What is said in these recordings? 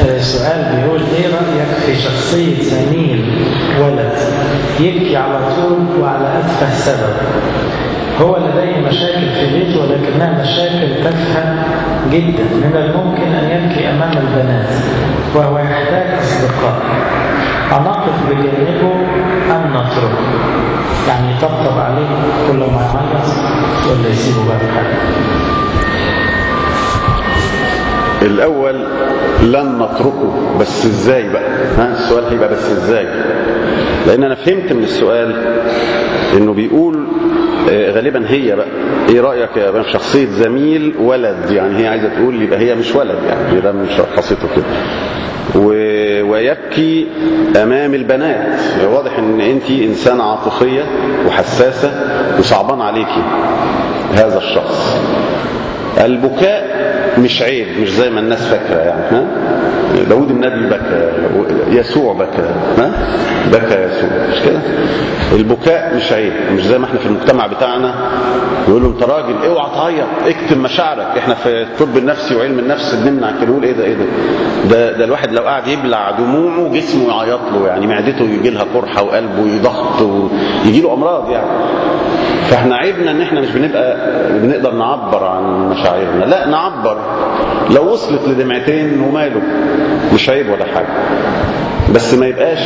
سؤال بيقول ايه رأيك في شخصية زميل ولد يبكي على طول وعلى أتفه سبب؟ هو لديه مشاكل في بيته ولكنها مشاكل تافهة جدا، من الممكن أن يبكي أمام البنات وهو يحتاج أصدقاء، أنقف بجانبه أم نتركه؟ يعني يطبطب عليه كل ما يعيط ولا يسيبه بقى بحاجة؟ الأول لن نتركه، بس إزاي بقى؟ السؤال هيبقى بس إزاي؟ لأن أنا فهمت من السؤال إنه بيقول غالبا هي بقى إيه رأيك يا بقى في شخصية زميل ولد؟ يعني هي عايزة تقول يبقى هي مش ولد، يعني ده مش خاصته كده. ويبكي أمام البنات. واضح إن أنت إنسانة عاطفية وحساسة وصعبان عليكي هذا الشخص. البكاء مش عيب، مش زي ما الناس فاكره يعني. داود النبي بكى، يسوع بكى، بكى يسوع، مش كده؟ البكاء مش عيب، مش زي ما احنا في المجتمع بتاعنا يقولوا انت راجل اوعى تعيط، اكتم مشاعرك. احنا في الطب النفسي وعلم النفس بنمنع كده، نقول ايه ده الواحد لو قاعد يبلع دموعه جسمه يعيط له، يعني معدته يجي لها قرحه وقلبه يضغط ويجي له امراض يعني. فاحنا عيبنا ان احنا مش بنقدر نعبر عن مشاعرنا. لا نعبر، لو وصلت لدمعتين وماله، مش عيب ولا حاجه، بس ما يبقاش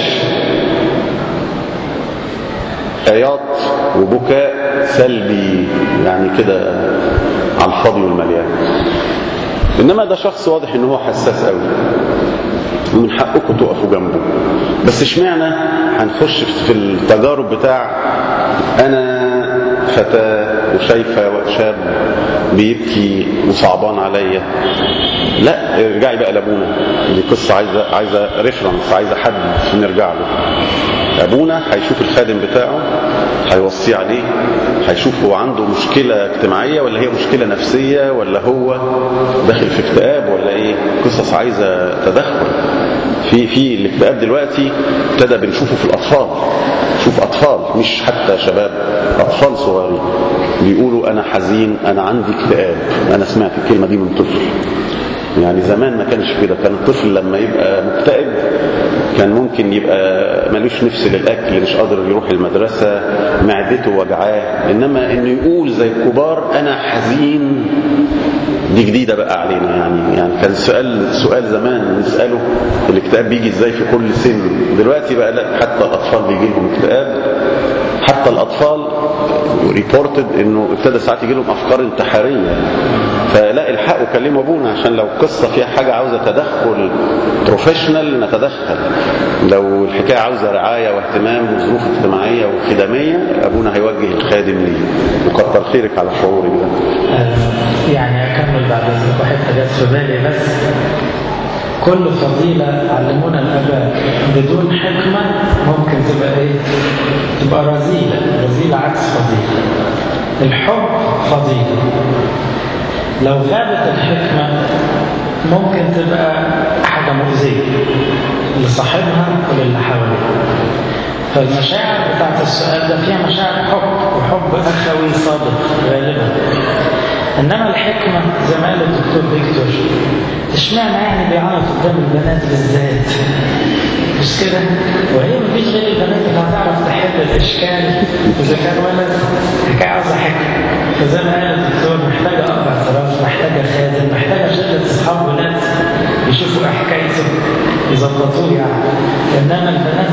عياط وبكاء سلبي يعني كده على الفاضي والمليان. انما ده شخص واضح ان هو حساس قوي ومن حقكم تقفوا جنبه. بس اشمعنى هنخش في التجارب بتاع انا فتاة وشايفة شاب بيبكي وصعبان عليا؟ لا، ارجعي بقى لابونا. دي قصة عايزة ريفرنس، عايزة حد نرجع له. ابونا هيشوف الخادم بتاعه، هيوصيه عليه، هيشوف هو عنده مشكلة اجتماعية ولا هي مشكلة نفسية، ولا هو داخل في اكتئاب ولا ايه. قصص عايزة تدخل. في الاكتئاب دلوقتي ابتدى بنشوفه في الأطفال. شوف أطفال، مش حتى شباب، أطفال صغارين بيقولوا أنا حزين، أنا عندي اكتئاب. أنا سمعت الكلمة دي من طفل. يعني زمان ما كانش كده، كان الطفل لما يبقى مكتئب كان ممكن يبقى ملوش نفس للأكل، مش قادر يروح المدرسة، معدته وجعاه. إنما إنه يقول زي الكبار أنا حزين، دي جديدة بقى علينا. يعني كان سؤال زمان نسأله الاكتئاب بيجي ازاي في كل سن. دلوقتي بقى لا، حتى الأطفال بيجي لهم اكتئاب. حتى الأطفال ريبورتد انه ابتدى ساعات يجي لهم أفكار انتحارية. فلا، الحقوا كلموا ابونا، عشان لو قصة فيها حاجة عاوزة تدخل بروفيشنال نتدخل. لو الحكاية عاوزة رعاية واهتمام وظروف اجتماعية وخدمية، ابونا هيوجه الخادم ليه. وكتر خيرك على شعورك ده. يعني أكمل بعد ذلك واحد حاجات في بالي. بس كل فضيلة علمونا الآباء بدون حكمة ممكن تبقى إيه؟ تبقى رذيلة عكس فضيلة. الحب فضيلة، لو غابت الحكمة ممكن تبقى حاجة مؤذية لصاحبها وللي حواليه. فالمشاعر بتاعت السؤال ده فيها مشاعر حب، وحب أخوي صادق غالبا. إنما الحكمة زي ما قال الدكتور فيكتور، اشمعنى يعني بيعيط قدام البنات بالذات؟ مش كده؟ وهي مفيش غير البنات اللي هتعرف تحل الإشكال. إذا كان ولد حكاية عاوزة حكمة. فزي ما قال الدكتور محتاجة أب اعتراف، محتاجة خادم، محتاجة شلة أصحاب ولاد يشوفوا حكايته يظبطوه يعني. إنما البنات